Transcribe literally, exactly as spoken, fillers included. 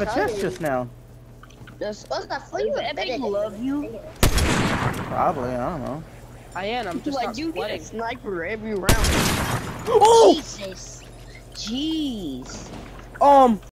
a chest just now. Just, what's that for Does you? Epic love you? Probably, I don't know. I am, I'm just Like not you get a sweating. sniper every round. Oh! Jesus. Jeez. Um,